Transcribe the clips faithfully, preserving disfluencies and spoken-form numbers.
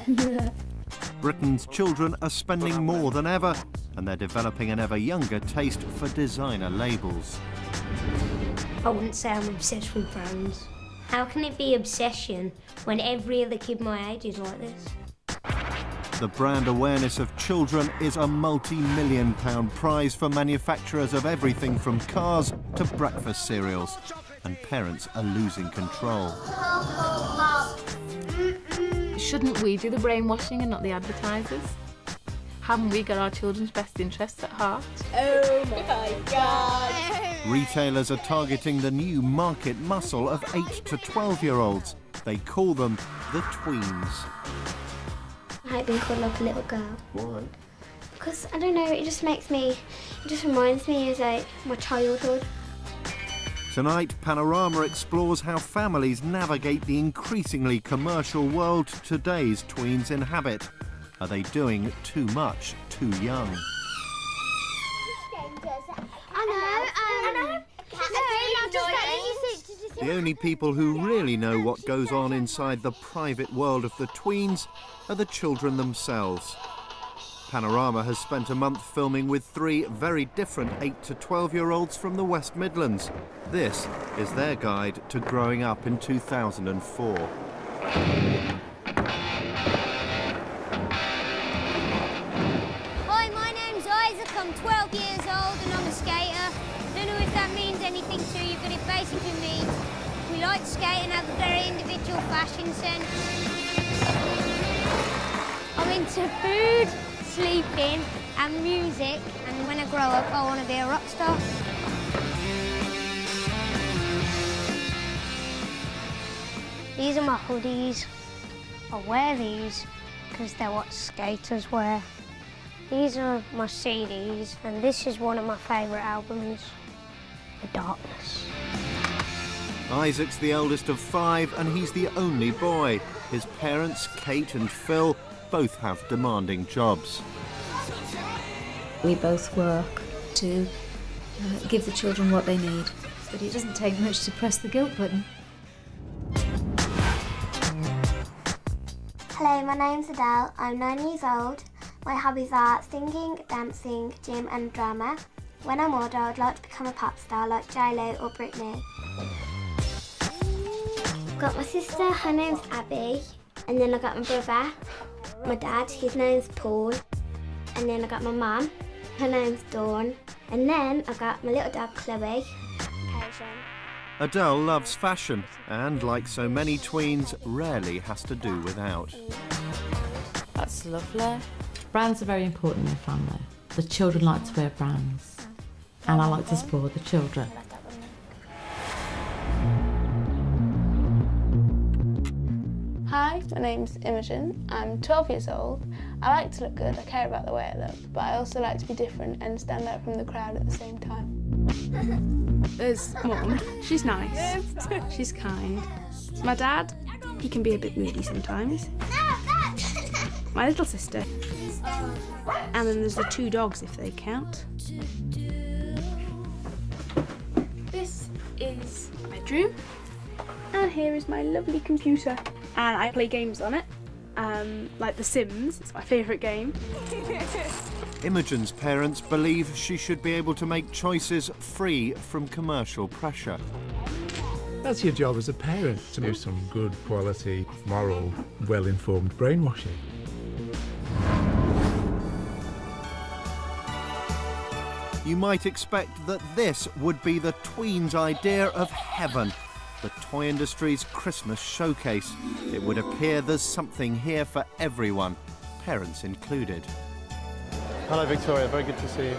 Britain's children are spending more than ever, and they're developing an ever younger taste for designer labels. I wouldn't say I'm obsessed with brands. How can it be obsession when every other kid my age is like this? The brand awareness of children is a multi-million pound prize for manufacturers of everything from cars to breakfast cereals, and parents are losing control. Shouldn't we do the brainwashing and not the advertisers? Haven't we got our children's best interests at heart? Oh my God! Retailers are targeting the new market muscle of eight to twelve year olds. They call them the tweens. I hate being called like a little girl. Why? Because, I don't know, it just makes me, it just reminds me of like my childhood. Tonight, Panorama explores how families navigate the increasingly commercial world today's tweens inhabit. Are they doing too much too young? I know, um, I know. The only people who really know what goes on inside the private world of the tweens are the children themselves. Panorama has spent a month filming with three very different eight to twelve year olds from the West Midlands. This is their guide to growing up in two thousand four. Hi, my name's Isaac, I'm twelve years old and I'm a skater. Don't know if that means anything to you, but it basically means we like to skate and have a very individual fashion sense. I'm into food, sleeping and music, and when I grow up I want to be a rock star. These are my hoodies. I wear these because they're what skaters wear. These are my C Ds, and this is one of my favourite albums, The Darkness. Isaac's the eldest of five, and he's the only boy. His parents, Kate and Phil, both have demanding jobs. We both work to uh, give the children what they need, but it doesn't take much to press the guilt button. Hello, my name's Adele. I'm nine years old. My hobbies are singing, dancing, gym and drama. When I'm older, I'd like to become a pop star like J Lo or Britney. I've got my sister, her name's Abby. And then I got my brother, my dad, his name's Paul. And then I got my mum, her name's Dawn. And then I got my little dog, Chloe. Adele loves fashion and, like so many tweens, rarely has to do without. That's lovely. Brands are very important in the family. The children like to wear brands, and I like to support the children. Hi, my name's Imogen. I'm twelve years old. I like to look good, I care about the way I look, but I also like to be different and stand out from the crowd at the same time. There's Mum. She's nice. She's kind. My dad, he can be a bit moody sometimes. My little sister. And then there's the two dogs, if they count. This is my bedroom. And here is my lovely computer. And I play games on it, um, like The Sims. It's my favourite game. Imogen's parents believe she should be able to make choices free from commercial pressure. That's your job as a parent, to do some good quality, moral, well-informed brainwashing. You might expect that this would be the tweens' idea of heaven, the toy industry's Christmas showcase. It would appear there's something here for everyone, parents included. Hello Victoria, very good to see you.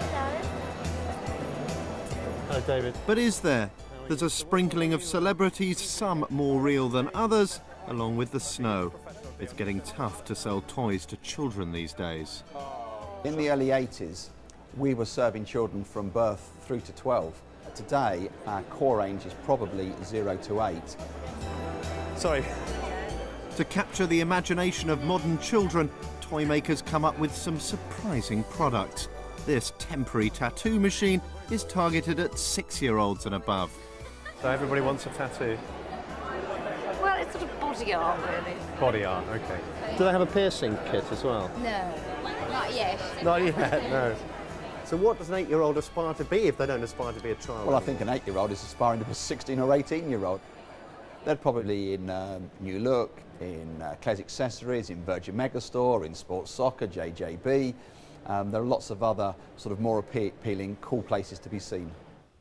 Hello David. But is there? There's a sprinkling of celebrities, some more real than others, along with the snow. It's getting tough to sell toys to children these days. In the early eighties, we were serving children from birth through to twelve. Today, our core range is probably zero to eight. Sorry. To capture the imagination of modern children, toy makers come up with some surprising products. This temporary tattoo machine is targeted at six-year-olds and above. So everybody wants a tattoo? Well, it's sort of body body art, really. Body art, okay. Do they have a piercing kit as well? No, not yet. Not yet, no. So what does an eight-year-old aspire to be if they don't aspire to be a child? Well, I think an eight-year-old is aspiring to be a sixteen or eighteen-year-old. They're probably in um, New Look, in uh, Claire's Accessories, in Virgin Megastore, in Sports Soccer, J J B. Um, there are lots of other sort of more appe appealing, cool places to be seen.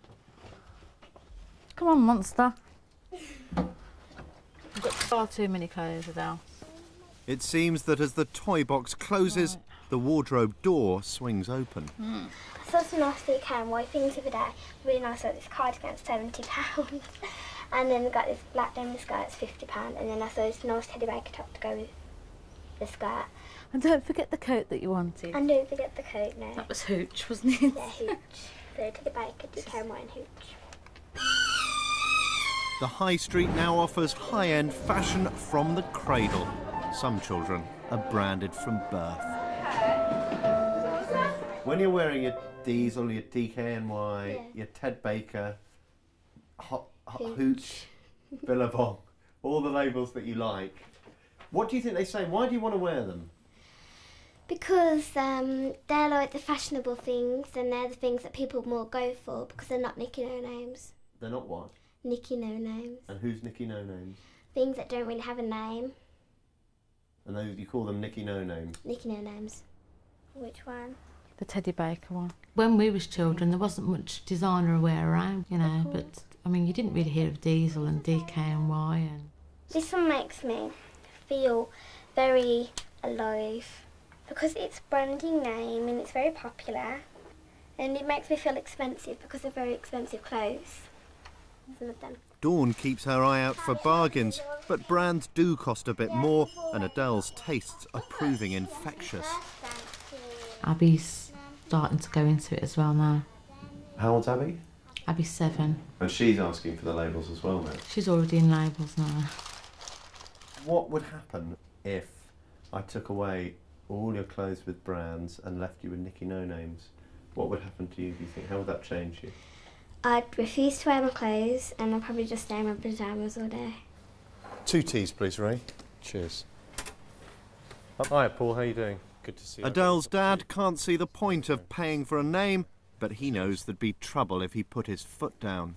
Come on, monster. I've got far too many clothes, Adele. It seems that as the toy box closes, right, the wardrobe door swings open. Mm. I saw some nice D K N Y things the other day. Really nice, like this cardigan at seventy pounds. And then I got this black denim skirt, it's fifty pounds. And then I saw this nice Teddy Baker top to go with the skirt. And don't forget the coat that you wanted. And don't forget the coat now. That was Hooch, wasn't it? Yeah, Hooch. So Teddy Baker, D K N Y and Hooch. The high street now offers high-end fashion from the cradle. Some children are branded from birth. When you're wearing your Diesel, your D K N Y, yeah, your Ted Baker, Hot, Hot Hooch, Billabong, all the labels that you like, what do you think they say? Why do you want to wear them? Because um, they're like the fashionable things, and they're the things that people more go for because they're not Nicky No Names. They're not what? Nicky No Names. And who's Nicky No Names? Things that don't really have a name. And those, you call them Nicky No Names? Nicky No Names. Which one? The Teddy Baker one. When we was children, there wasn't much designer wear around, you know, but I mean, you didn't really hear of Diesel and D K N Y and. This one makes me feel very alive because it's a branding name and it's very popular, and it makes me feel expensive because they're very expensive clothes. Some of them. Dawn keeps her eye out for bargains, but brands do cost a bit more, and Adele's tastes are proving infectious. Abby's starting to go into it as well now. How old's Abby? Abby's seven. And she's asking for the labels as well now. She's already in labels now. What would happen if I took away all your clothes with brands and left you with Nicky No Names? What would happen to you, do you think? How would that change you? I'd refuse to wear my clothes and I'd probably just stay in my pyjamas all day. Two teas, please, Ray. Cheers. Hi, Paul. How are you doing? Good to see you. Adele's dad can't see the point of paying for a name, but he knows there'd be trouble if he put his foot down.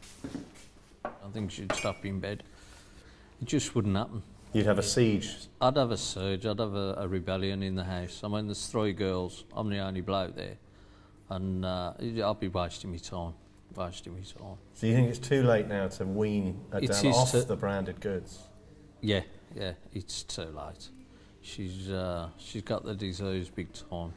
I think she'd stop in bed. It just wouldn't happen. You'd have a siege? I'd have a surge. I'd have a, a rebellion in the house. I mean, there's three girls. I'm the only bloke there. And uh, I'll be wasting my time. Wasting my time. So you think it's too late now to wean Adele off to, the branded goods? Yeah, yeah, it's too late. She's, uh, she's got the disease big time.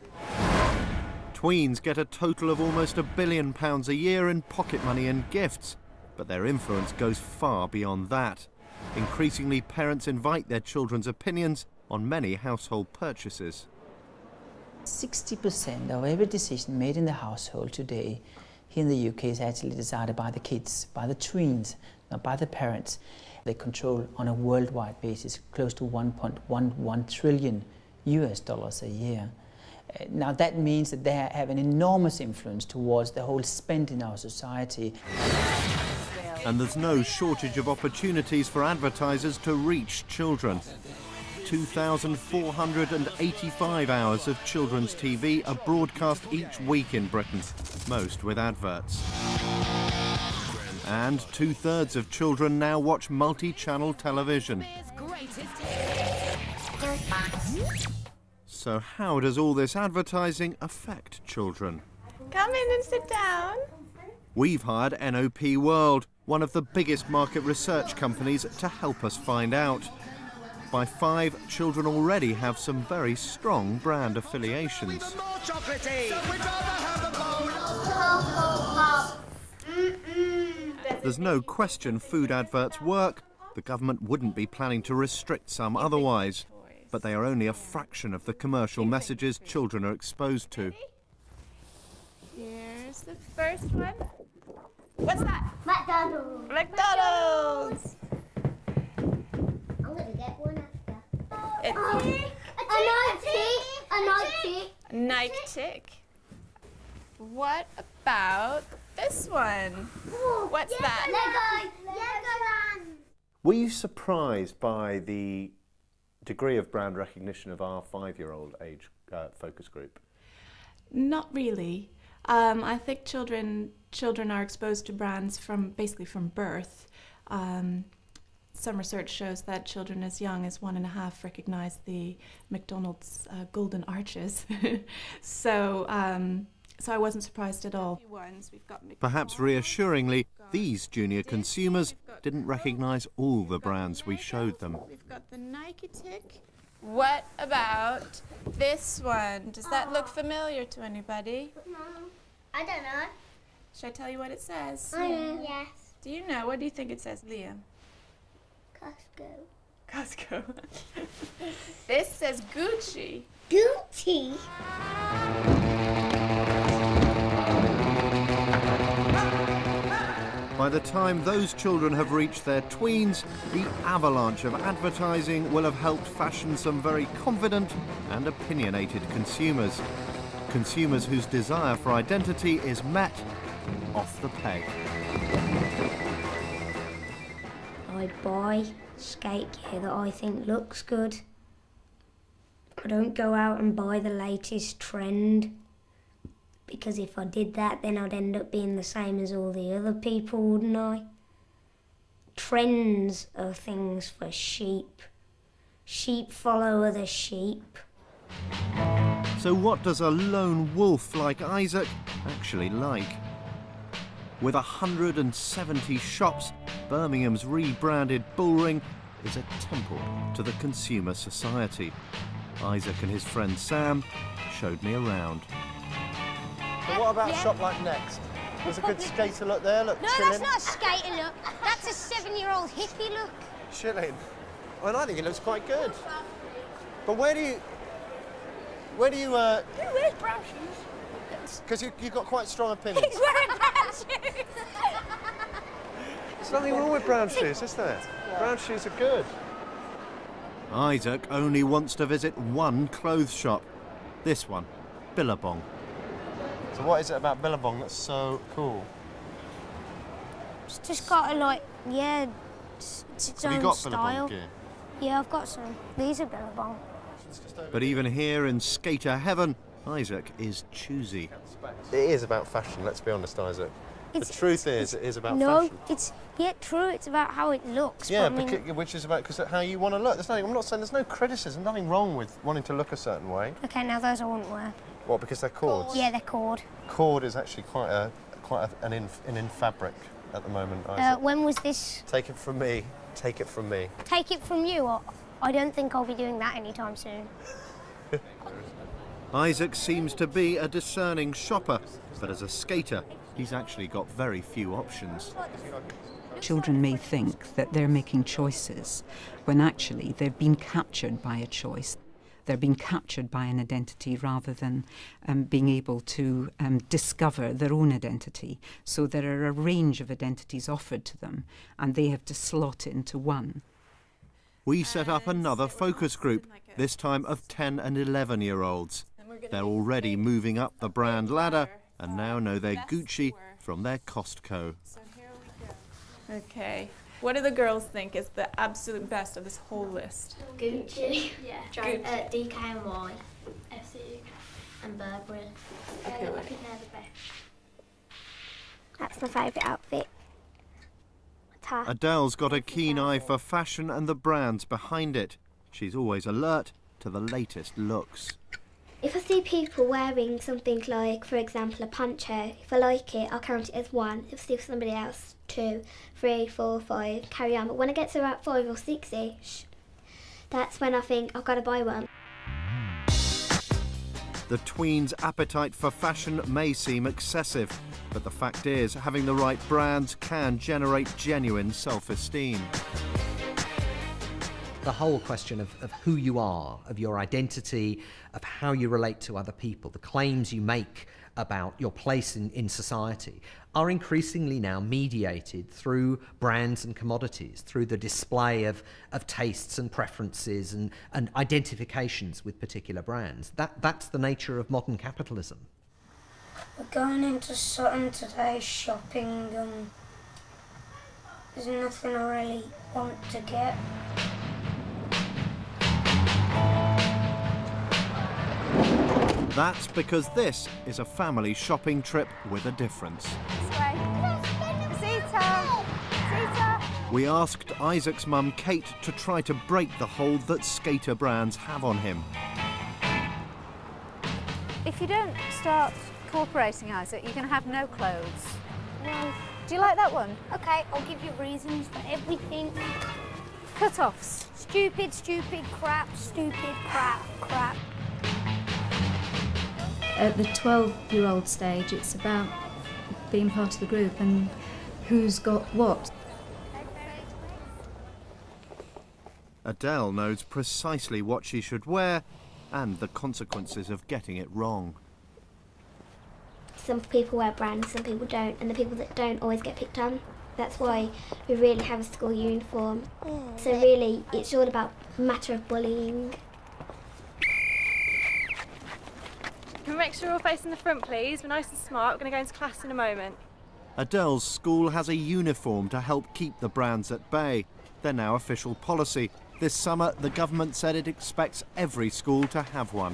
Tweens get a total of almost a billion pounds a year in pocket money and gifts, but their influence goes far beyond that. Increasingly, parents invite their children's opinions on many household purchases. sixty percent of every decision made in the household today here in the U K is actually decided by the kids, by the tweens, not by the parents. They control on a worldwide basis close to one point one one trillion U S dollars a year. Uh, now that means that they have an enormous influence towards the whole spend in our society. And there's no shortage of opportunities for advertisers to reach children. two thousand four hundred eighty-five hours of children's T V are broadcast each week in Britain, most with adverts. And two-thirds of children now watch multi-channel television. So how does all this advertising affect children? Come in and sit down. We've hired N O P World, one of the biggest market research companies, to help us find out. By five, children already have some very strong brand affiliations. There's no question food adverts work. The government wouldn't be planning to restrict some otherwise. But they are only a fraction of the commercial messages children are exposed to. Here's the first one. What's that? McDonald's. McDonald's. I'm going to get one after. It's oh, a Nike. A Nike. Nike tick. What about this one? What's yeah, that? Lego. Legoland. Were you surprised by the degree of brand recognition of our five-year-old age uh, focus group? Not really. Um, I think children children are exposed to brands from basically from birth. Um, some research shows that children as young as one and a half recognize the McDonald's uh, golden arches. so, um, so I wasn't surprised at all. Perhaps reassuringly, these junior consumers didn't recognise all the brands we showed them. We've got the Nike Tick. What about this one? Does that look familiar to anybody? No, I don't know. Should I tell you what it says? I know. Yes. Do you know? What do you think it says, Liam? Costco. Costco. This says Gucci. Gucci? By the time those children have reached their tweens, the avalanche of advertising will have helped fashion some very confident and opinionated consumers. Consumers whose desire for identity is met off the peg. I buy skate gear that I think looks good. I don't go out and buy the latest trend, because if I did that, then I'd end up being the same as all the other people, wouldn't I? Trends are things for sheep. Sheep follow other sheep. So what does a lone wolf like Isaac actually like? With one hundred seventy shops, Birmingham's rebranded Bullring is a temple to the consumer society. Isaac and his friend Sam showed me around. So what about Yeah. a shop like Next? There's a good skater look there, look, No, chilling. that's not a skater look. That's a seven-year-old hippie look. Chilling. Well, I think it looks quite good. But where do you... Where do you... Uh, Who wears brown shoes? Because you, you've got quite strong opinions. He's wearing brown shoes. There's nothing wrong with brown shoes, is there? Brown shoes are good. Isaac only wants to visit one clothes shop. This one, Billabong. So what is it about Billabong that's so cool? It's just got a, like, yeah, it's, it's its Have you own got style. Billabong gear? Yeah, I've got some. These are Billabong. But even here in skater heaven, Isaac is choosy. It is about fashion, let's be honest, Isaac. It's- the truth is, it is about no, fashion. it's, yeah, true, it's about how it looks. Yeah, but I mean, beca- which is about because how you want to look. There's nothing, I'm not saying there's no criticism, nothing wrong with wanting to look a certain way. okay, now those I wouldn't wear. What, because they're cords? Yeah, they're cord. Cord is actually quite a quite a, an in an in fabric at the moment, Uh, Isaac. when was this? Take it from me. Take it from me. Take it from you. Or, I don't think I'll be doing that anytime soon. Isaac seems to be a discerning shopper, but as a skater, he's actually got very few options. Children may think that they're making choices when actually they've been captured by a choice. They're being captured by an identity rather than um, being able to um, discover their own identity. So there are a range of identities offered to them, and they have to slot into one. We set up another focus group, this time of ten and eleven year olds. They're already moving up the brand ladder and now know their Gucci from their Costco. Okay. What do the girls think is the absolute best of this whole list? Gucci. Yeah. Gucci. Uh, D K N Y. F C and Burberry. Okay, Uh, I wait. think they're the best. That's my favourite outfit. Top. Adele's got a keen eye for fashion and the brands behind it. She's always alert to the latest looks. If I see people wearing something like, for example, a poncho, if I like it, I'll count it as one. If I see somebody else, two, three, four, five, carry on. But when I get to about five or six-ish, that's when I think I've got to buy one. The tweens' appetite for fashion may seem excessive, but the fact is, having the right brands can generate genuine self-esteem. The whole question of, of who you are, of your identity, of how you relate to other people, the claims you make about your place in, in society are increasingly now mediated through brands and commodities, through the display of, of tastes and preferences and, and identifications with particular brands. That, that's the nature of modern capitalism. We're going into Sutton today shopping. Um, There's nothing I really want to get. That's because this is a family shopping trip with a difference. This way. Zita! Zita! We asked Isaac's mum, Kate, to try to break the hold that skater brands have on him. If you don't start cooperating, Isaac, you're going to have no clothes. Well, do you like that one? Okay, I'll give you reasons for everything. Cut-offs. Stupid, stupid, crap, stupid, crap, crap. At the twelve-year-old stage, it's about being part of the group and who's got what. Adele knows precisely what she should wear and the consequences of getting it wrong. Some people wear brands, some people don't, and the people that don't always get picked on. That's why we really have a school uniform. So really, it's all about a matter of bullying. Can we make sure we're all facing the front, please? We're nice and smart. We're going to go into class in a moment. Adele's school has a uniform to help keep the brands at bay. They're now official policy. This summer, the government said it expects every school to have one.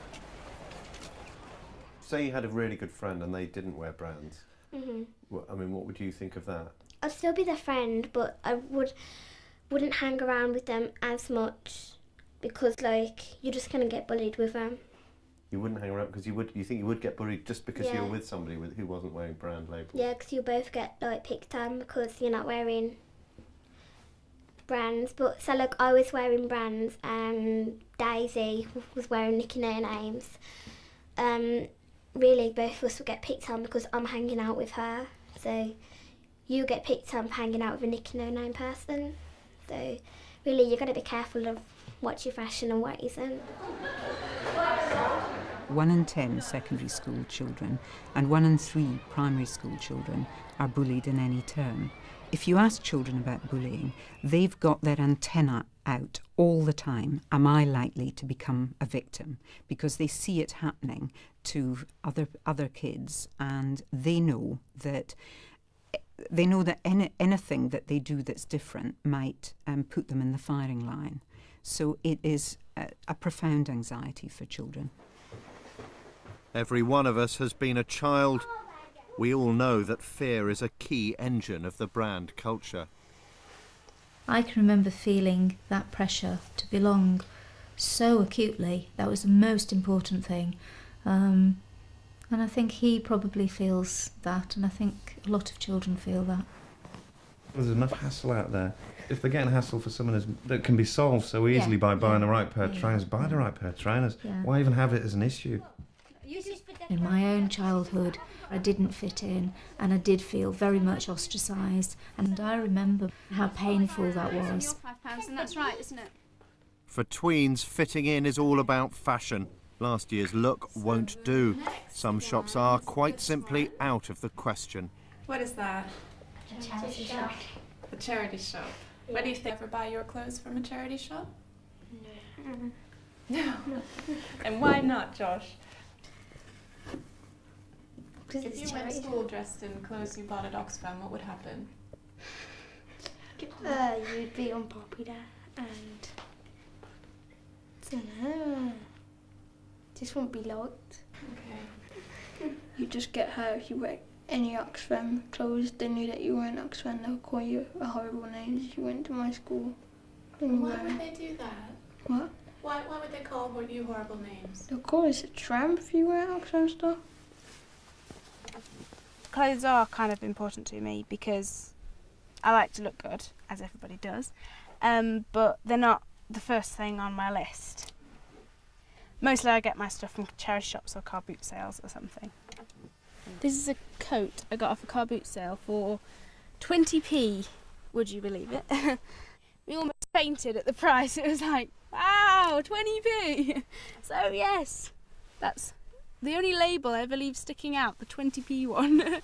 Say you had a really good friend and they didn't wear brands. Mm-hmm. Well, I mean, what would you think of that? I'd still be their friend, but I would, wouldn't hang around with them as much because, like, you're just going to get bullied with them. You wouldn't hang around because you would. You think you would get bullied just because Yeah. you were with somebody with, who wasn't wearing brand labels? Yeah, because you both get, like, picked on because you're not wearing brands. But, so, like, I was wearing brands and Daisy was wearing Nicki No Names. Um... Really, both of us would get picked on because I'm hanging out with her. So you get picked on for hanging out with a Nicki No Name person. So really, you've got to be careful of what's your fashion and what isn't. One in ten secondary school children and one in three primary school children are bullied in any term. If you ask children about bullying, they've got their antenna out all the time. Am I likely to become a victim? Because they see it happening to other other kids, and they know that they know that any, anything that they do that's different might um, put them in the firing line. So it is a, a profound anxiety for children. Every one of us has been a child. We all know that fear is a key engine of the brand culture. I can remember feeling that pressure to belong so acutely. That was the most important thing. Um, and I think he probably feels that, and I think a lot of children feel that. There's enough hassle out there. If they're getting hassle for someone as, that can be solved so easily Yeah, by buying yeah, the right pair of yeah, trainers, buy the right pair of trainers. Yeah. Why even have it as an issue? In my own childhood, I didn't fit in, and I did feel very much ostracised, and I remember how painful that was. Five pounds, and that's right, isn't it? For tweens, fitting in is all about fashion. Last year's look won't do. Some shops are quite simply out of the question. What is that? A charity shop. A charity shop. Where do you think ever buy your clothes from a charity shop? No. No. And why not, Josh? If you went to school dressed in clothes you bought at Oxfam, what would happen? Uh, you'd be unpopular and I don't know. Just wouldn't be liked. Okay. You just get hurt if you wear any Oxfam clothes. They knew that you were in Oxfam. They'll call you a horrible name if you went to my school. And Why you would were- they do that? What? Why, why would they call you horrible names? They'll call us a tramp if you wear Oxfam stuff. Clothes are kind of important to me because I like to look good, as everybody does, um, but they're not the first thing on my list. Mostly I get my stuff from charity shops or car boot sales or something. This is a coat I got off a car boot sale for twenty p, would you believe it? We almost fainted at the price. It was like, wow, twenty p! So yes, that's the only label I ever leave sticking out, the twenty p one.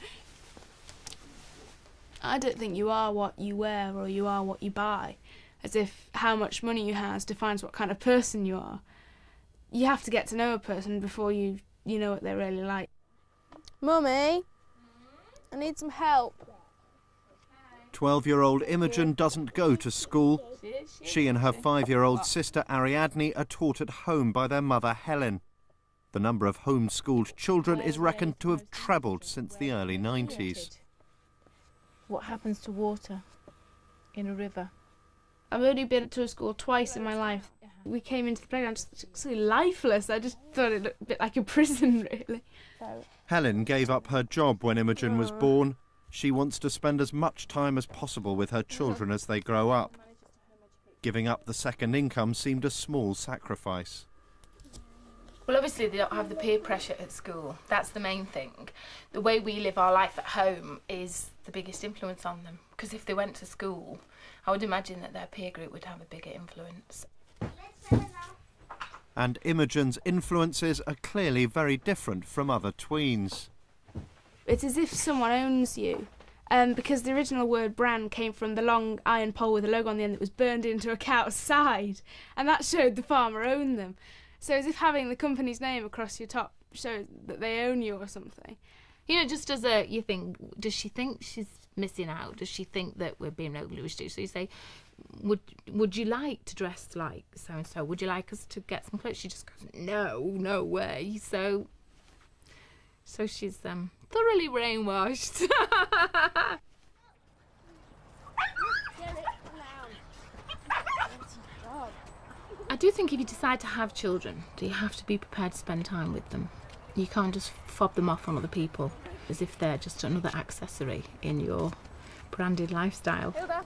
I don't think you are what you wear or you are what you buy, as if how much money you have defines what kind of person you are. You have to get to know a person before you, you know what they're really like. Mummy, I need some help. twelve-year-old Imogen doesn't go to school. She and her five-year-old sister Ariadne are taught at home by their mother Helen. The number of homeschooled children is reckoned to have trebled since the early nineties. What happens to water in a river? I've only been to a school twice in my life. We came into the playground just so lifeless. I just thought it looked a bit like a prison, really. Helen gave up her job when Imogen was born. She wants to spend as much time as possible with her children as they grow up. Giving up the second income seemed a small sacrifice. Well, obviously they don't have the peer pressure at school. That's the main thing. The way we live our life at home is the biggest influence on them. Because if they went to school, I would imagine that their peer group would have a bigger influence. And Imogen's influences are clearly very different from other tweens. It's as if someone owns you. Um, because the original word brand came from the long iron pole with a logo on the end that was burned into a cow's side. And that showed the farmer owned them. So as if having the company's name across your top shows that they own you or something. You know, just as a, you think, does she think she's missing out? Does she think that we're being overly restricted? So you say, would would you like to dress like so-and-so? Would you like us to get some clothes? She just goes, no, no way. So, so she's um, thoroughly brainwashed. I do think if you decide to have children, you have to be prepared to spend time with them. You can't just fob them off on other people as if they're just another accessory in your branded lifestyle. Hilda.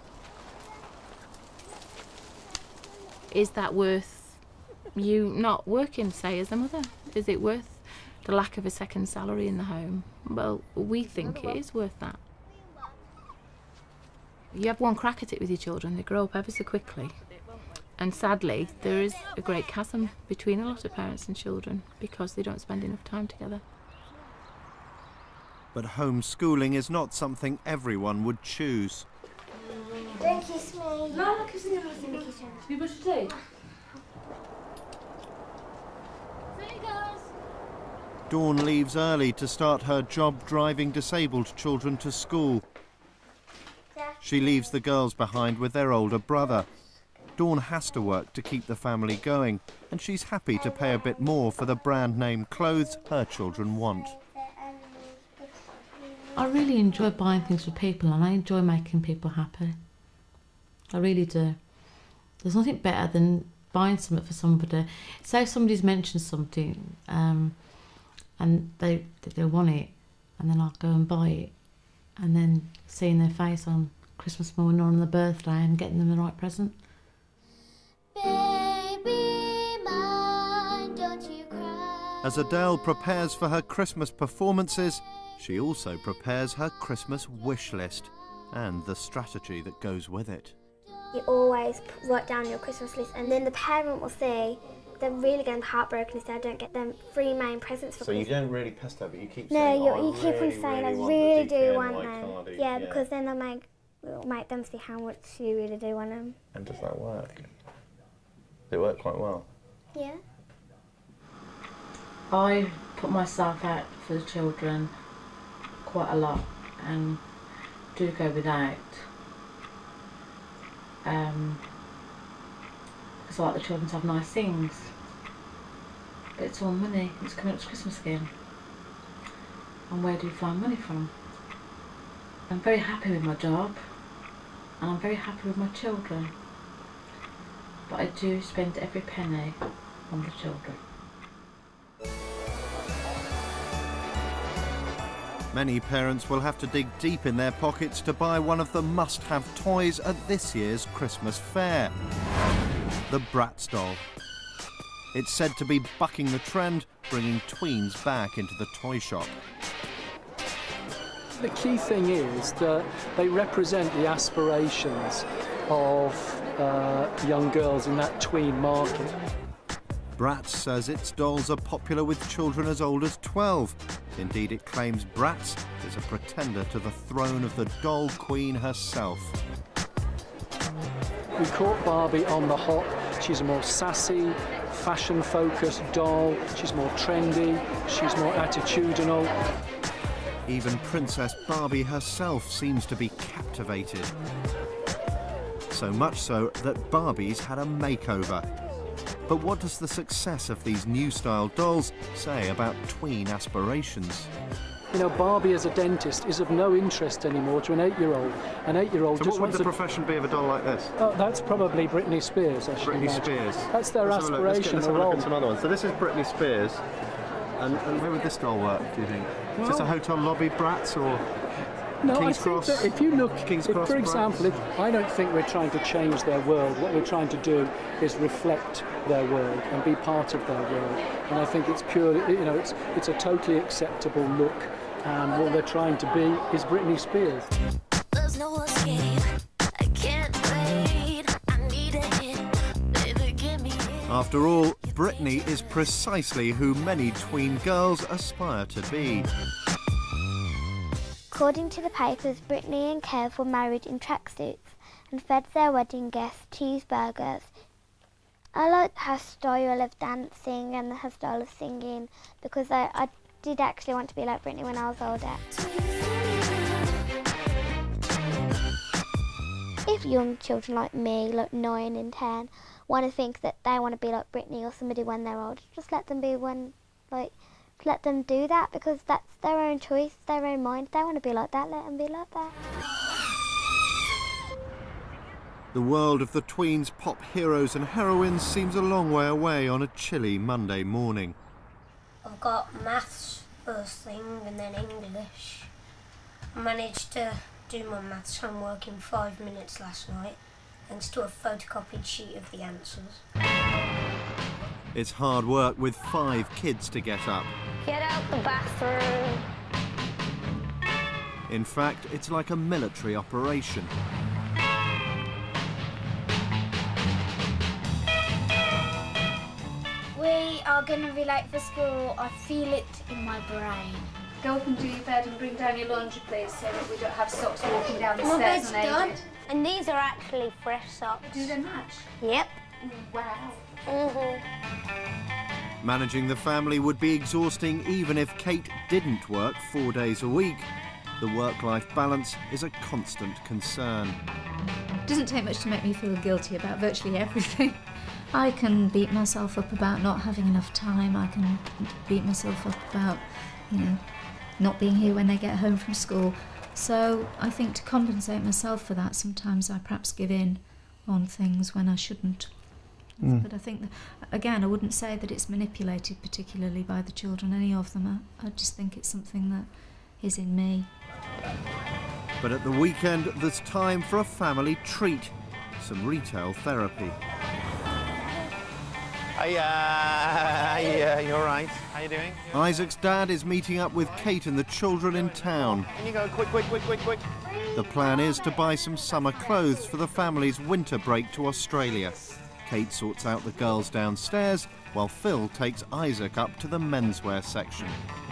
Is that worth you not working, say, as a mother? Is it worth the lack of a second salary in the home? Well, we think it is worth that. You have one crack at it with your children, they grow up ever so quickly. And sadly, there is a great chasm between a lot of parents and children because they don't spend enough time together. But homeschooling is not something everyone would choose. Don't kiss me. No, not kissing you. Have you brushed your teeth? Dawn leaves early to start her job driving disabled children to school. She leaves the girls behind with their older brother. Dawn has to work to keep the family going, and she's happy to pay a bit more for the brand name clothes her children want. I really enjoy buying things for people, and I enjoy making people happy. I really do. There's nothing better than buying something for somebody. Say somebody's mentioned something um, and they, they want it, and then I'll go and buy it, and then seeing their face on Christmas morning or on their birthday and getting them the right present. Baby mine, don't you cry. As Adele prepares for her Christmas performances, she also prepares her Christmas wish list and the strategy that goes with it. You always write down your Christmas list, and then the parent will say they're really going to be heartbroken if they don't get them three main presents for so Christmas. So you don't really pester, but you keep no, saying, you, oh, you I keep really, on saying, really I really do D K want N Y them. card, Yeah, yeah, because then they'll make, it'll make them see how much you really do want them. And does that work? Does it work quite well? Yeah. I put myself out for the children quite a lot and do go without. Um, because I like the children to have nice things. But it's all money. It's coming up to Christmas again. And where do you find money from? I'm very happy with my job, and I'm very happy with my children. But I do spend every penny on the children. Many parents will have to dig deep in their pockets to buy one of the must-have toys at this year's Christmas fair. The Bratz doll. It's said to be bucking the trend, bringing tweens back into the toy shop. The key thing is that they represent the aspirations of uh, young girls in that tween market. Bratz says its dolls are popular with children as old as twelve. Indeed, it claims Bratz is a pretender to the throne of the doll queen herself. We caught Barbie on the hop. She's a more sassy, fashion-focused doll. She's more trendy. She's more attitudinal. Even Princess Barbie herself seems to be captivated. So much so that Barbie's had a makeover. But what does the success of these new-style dolls say about tween aspirations? You know, Barbie as a dentist is of no interest anymore to an eight-year-old. An eight-year-old So just what would wants the a... profession be of a doll like this? Oh, that's probably Britney Spears, I should Britney imagine. Spears. That's their Let's have a look. Let's get- aspiration, Let's a have a look role. at some other ones. So this is Britney Spears. And, and where would this doll work, do you think? is this a Well- hotel lobby Bratz or No, King's I think Cross? that if you look, King's if, Cross for Bratz? example, if, I don't think we're trying to change their world. What we're trying to do is reflect their world and be part of their world. And I think it's purely, you know, it's it's a totally acceptable look. And what they're trying to be is Britney Spears. There's no escape. I can't wait. I need a hit. Baby, give me it. After all, Britney is precisely who many tween girls aspire to be. According to the papers, Britney and Kev were married in tracksuits and fed their wedding guests cheeseburgers. I like her style of dancing and her style of singing because I, I did actually want to be like Britney when I was older. If young children like me, like nine and ten, want to think that they want to be like Britney or somebody when they're older, just let them be when, like, let them do that because that's their own choice, their own mind. If they want to be like that, let them be like that. The world of the tweens' pop heroes and heroines seems a long way away on a chilly Monday morning. I've got maths first thing and then English. I managed to do my maths homework in five minutes last night, thanks to a photocopied sheet of the answers. It's hard work with five kids to get up. Get out the bathroom. In fact, it's like a military operation. We are going to be late for school. I feel it in my brain. Go up and do your bed and bring down your laundry, please, so that we don't have socks walking down the My stairs bed's done. unaided. And these are actually fresh socks. Do they match? Yep. Wow. Mhm. Managing the family would be exhausting even if Kate didn't work four days a week. The work-life balance is a constant concern. It doesn't take much to make me feel guilty about virtually everything. I can beat myself up about not having enough time. I can beat myself up about, you know, not being here when they get home from school. So I think to compensate myself for that, sometimes I perhaps give in on things when I shouldn't. Mm. But I think, that, again, I wouldn't say that it's manipulated particularly by the children, any of them. I, I just think it's something that is in me. But at the weekend, there's time for a family treat, some retail therapy. Hiya, hiya, you all right? How you doing? Isaac's dad is meeting up with Kate and the children in town. Can you go quick, quick, quick, quick, quick? The plan is to buy some summer clothes for the family's winter break to Australia. Kate sorts out the girls downstairs, while Phil takes Isaac up to the menswear section.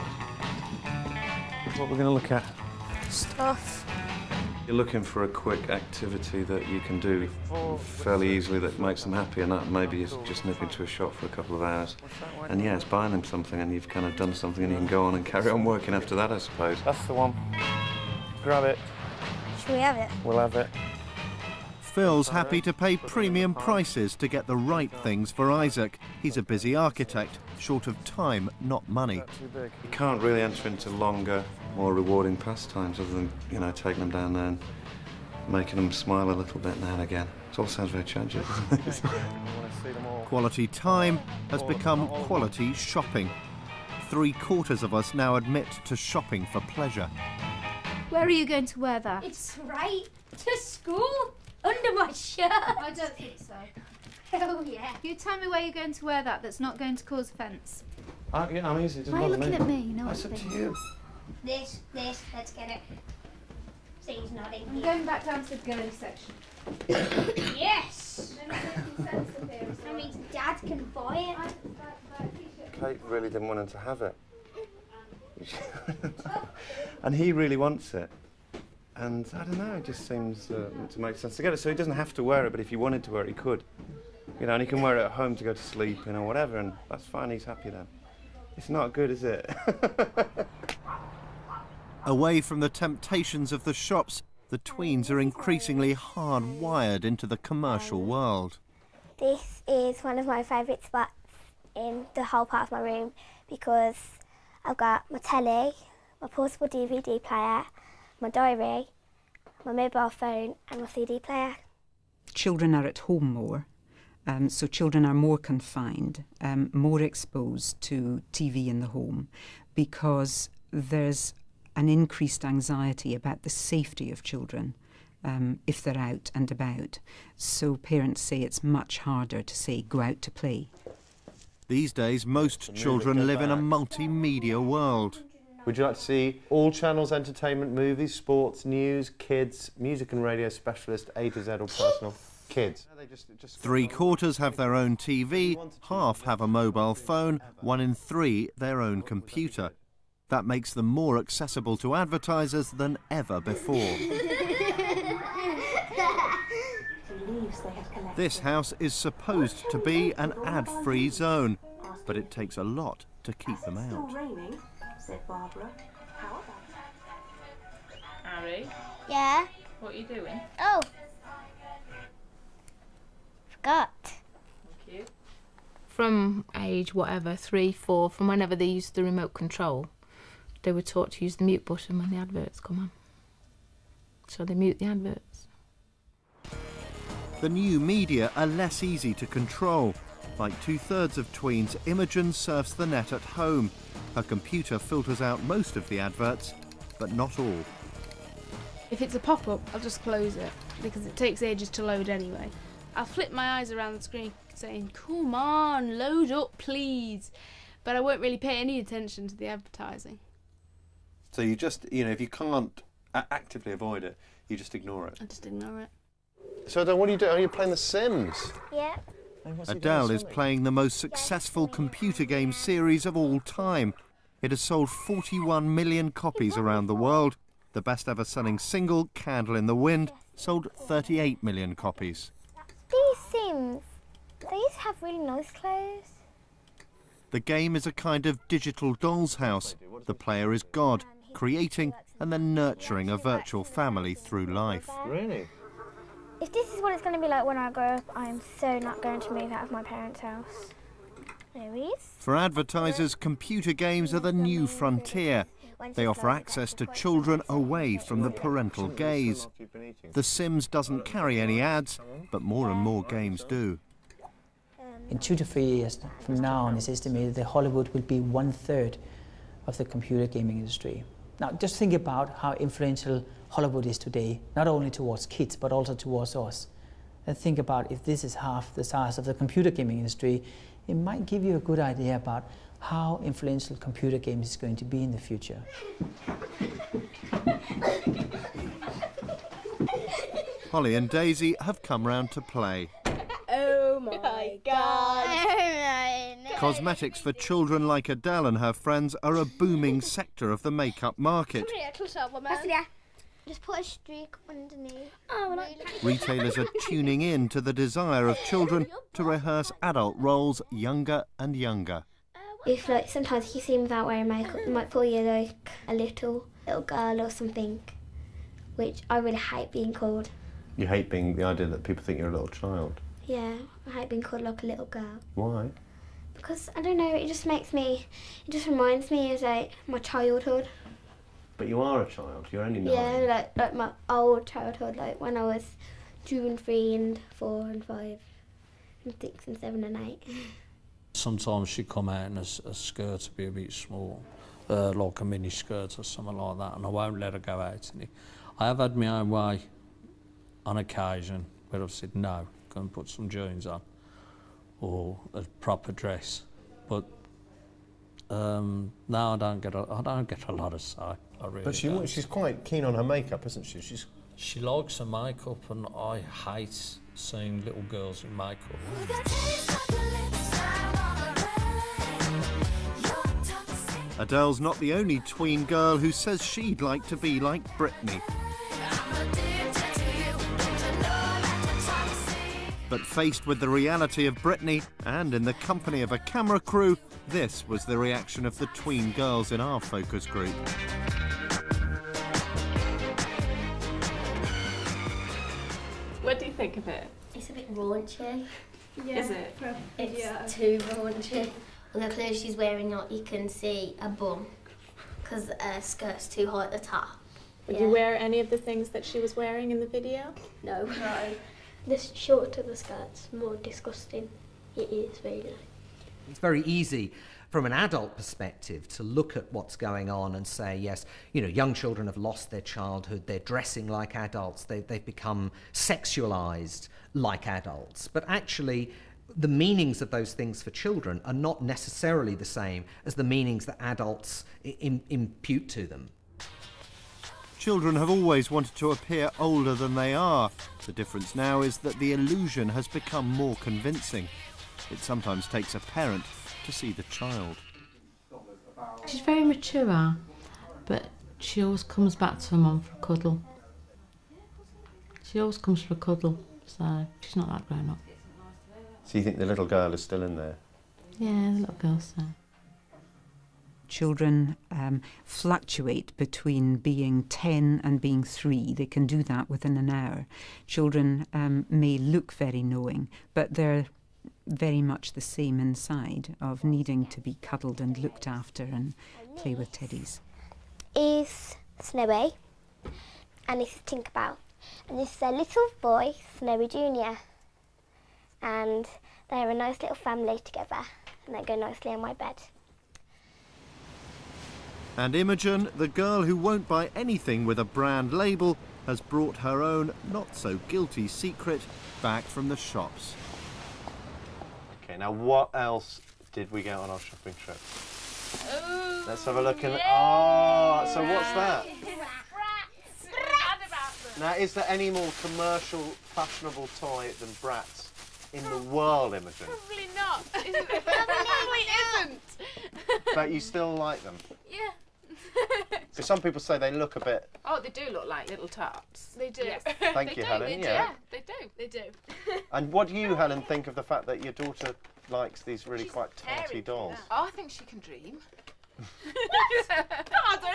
What we're going to look at? Stuff. You're looking for a quick activity that you can do fairly easily that makes them happy, and that maybe is just nip into a shop for a couple of hours. And yeah, it's buying them something and you've kind of done something and you can go on and carry on working after that, I suppose. That's the one. Grab it. Should we have it? We'll have it. Phil's happy to pay premium prices to get the right things for Isaac. He's a busy architect, short of time, not money. You can't really enter into longer, more rewarding pastimes other than, you know, taking them down there and making them smile a little bit now and again. It all sounds very tragic, doesn't it? Quality time has become quality shopping. Three quarters of us now admit to shopping for pleasure. Where are you going to wear that? It's right to school under my shirt. I don't think so. Hell yeah. You tell me where you're going to wear that that's not going to cause offence. Uh, yeah, I'm easy. It doesn't Why are you bother looking me. at me? You know That's what up I to think. you. This, this, let's get it. See, he's nodding. I'm going back down to the girly section. Yes! Then it's making sense of here as That well. means Dad can buy it. Kate really didn't want him to have it. And he really wants it. And I don't know, it just seems uh, to make sense to get it. So he doesn't have to wear it, but if he wanted to wear it, he could. You know, and he can wear it at home to go to sleep, you know, whatever, and that's fine, he's happy then. It's not good, is it? Away from the temptations of the shops, the tweens are increasingly hardwired into the commercial world. This is one of my favourite spots in the whole part of my room because I've got my telly, my portable D V D player, my diary, my mobile phone and my C D player. Children are at home more, um, so children are more confined, um, more exposed to T V in the home because there's an increased anxiety about the safety of children um, if they're out and about. So parents say it's much harder to say, go out to play. These days, most children live in a multimedia world. Would you like to see all channels, entertainment, movies, sports, news, kids, music and radio specialist, A to Z or personal? Kids. Three quarters have their own T V, half have a mobile phone, one in three their own computer. That makes them more accessible to advertisers than ever before. This house is supposed to be an ad-free zone, but it takes a lot to keep them out. Said Barbara. How about that? Harry? Yeah? What are you doing? Oh! Forgot. Thank you. From age whatever, three, four, from whenever they used the remote control, they were taught to use the mute button when the adverts come on. So they mute the adverts. The new media are less easy to control. Like two-thirds of tweens, Imogen surfs the net at home. Her computer filters out most of the adverts, but not all. If it's a pop-up, I'll just close it, because it takes ages to load anyway. I'll flip my eyes around the screen saying, come on, load up, please. But I won't really pay any attention to the advertising. So you just, you know, if you can't actively avoid it, you just ignore it. I just ignore it. So, Adele, what are you doing? Are you playing The Sims? Yeah. Adele is playing the most successful computer game series of all time. It has sold forty-one million copies around the world. The best ever selling single, Candle in the Wind, sold thirty-eight million copies. These Sims, they used to have really nice clothes. The game is a kind of digital doll's house. The player is God, creating and then nurturing a virtual family through life. Really? If this is what it's going to be like when I grow up, I am so not going to move out of my parents' house. There he is. For advertisers, computer games are the new frontier. They offer access to children away from the parental gaze. The Sims doesn't carry any ads, but more and more games do. In two to three years from now on, it's estimated that Hollywood will be one-third of the computer gaming industry. Now, just think about how influential Hollywood is today, not only towards kids, but also towards us. And think about if this is half the size of the computer gaming industry, it might give you a good idea about how influential computer games is going to be in the future. Holly and Daisy have come round to play. Oh my God! Cosmetics for children like Adele and her friends are a booming sector of the makeup market. Just put a streak underneath. Oh, Retailers are tuning in to the desire of children to rehearse adult roles younger and younger. If like sometimes you see me without wearing makeup, it might pull you like a little little girl or something, which I really hate being called. You hate being the idea that people think you're a little child. Yeah, I hate being called like a little girl. Why? Because I don't know, it just makes me, it just reminds me of like my childhood. But you are a child. You're only nine. Yeah, like like my old childhood, like when I was two and three and four and five and six and seven and eight. Sometimes she'd come out in a, a skirt to be a bit small, uh, like a mini skirt or something like that, and I won't let her go out in it. I have had my own way on occasion where I've said no, go and put some jeans on or a proper dress, but um, now I don't get a, I don't get a lot of say. I really But she, don't. she's quite keen on her makeup, isn't she? She's She likes her makeup, and I hate seeing little girls in makeup. Adele's not the only tween girl who says she'd like to be like Britney. But faced with the reality of Britney and in the company of a camera crew, this was the reaction of the tween girls in our focus group. What do you think of it? It's a bit raunchy. Yeah. Is it? It's Yeah. too raunchy. All the clothes she's wearing, like, you can see a bum because her skirt's too high at the top. Would Yeah. you wear any of the things that she was wearing in the video? No. No. The shorter the skirt's more disgusting. It is, really. It's very easy from an adult perspective to look at what's going on and say, yes, you know, young children have lost their childhood, they're dressing like adults, they, they've become sexualized like adults. But actually, the meanings of those things for children are not necessarily the same as the meanings that adults im- impute to them. Children have always wanted to appear older than they are. The difference now is that the illusion has become more convincing. It sometimes takes a parent to see the child. She's very mature, but she always comes back to her mum for a cuddle. She always comes for a cuddle, so she's not that grown up. So you think the little girl is still in there? Yeah, the little girl's there. Children um, fluctuate between being ten and being three. They can do that within an hour. Children um, may look very knowing, but they're very much the same inside, of needing to be cuddled and looked after and play with teddies. Is Snowy and this is Tinkerbell. And this is a little boy, Snowy Junior And they're a nice little family together and they go nicely on my bed. And Imogen, the girl who won't buy anything with a brand label, has brought her own not-so-guilty secret back from the shops. Okay, now what else did we get on our shopping trip? Ooh, Let's have a look. And yay. oh, so what's that? Bratz. Mad about them. Now, is there any more commercial, fashionable toy than Bratz in the world, Imogen? Probably not. Isn't it? Probably isn't. But you still like them? Yeah. So some people say they look a bit. Oh, they do look like little tarts. They do. Yes. Thank they you, do, Helen. They do. Yeah. Yeah, they do. They do. And what do you, Helen, think of the fact that your daughter likes these really quite tarty dolls? Oh, I think she can dream. Pardon.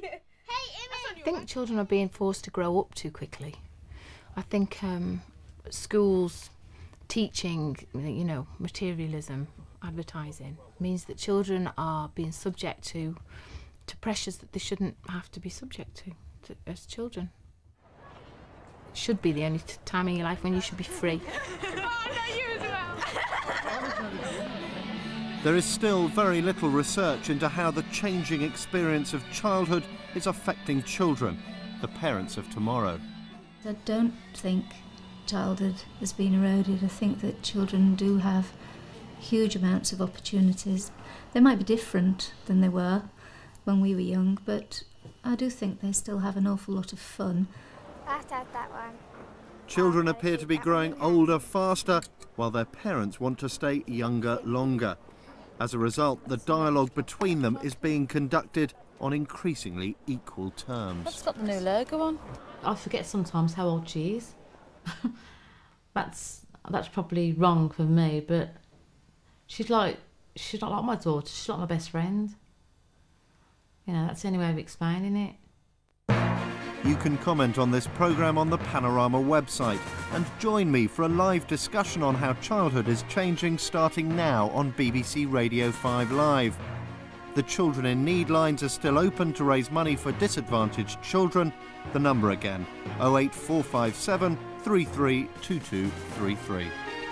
I think children are being forced to grow up too quickly. I think um, schools teaching, you know, materialism, advertising, means that children are being subject to to pressures that they shouldn't have to be subject to, to as children. It should be the only t- time in your life when you should be free. Oh, no, you as well. There is still very little research into how the changing experience of childhood is affecting children, the parents of tomorrow. I don't think childhood has been eroded. I think that children do have huge amounts of opportunities. They might be different than they were when we were young, but I do think they still have an awful lot of fun. I've had that one. Children appear to be growing older faster, while their parents want to stay younger longer. As a result, the dialogue between them is being conducted on increasingly equal terms. That's got the new logo on. I forget sometimes how old she is. that's that's probably wrong for me, but she's like she's not like my daughter. She's like my best friend. You know, that's the only way of explaining it. You can comment on this programme on the Panorama website and join me for a live discussion on how childhood is changing starting now on B B C Radio five Live. The Children in Need lines are still open to raise money for disadvantaged children. The number again, oh eight four five seven, three three two two three three.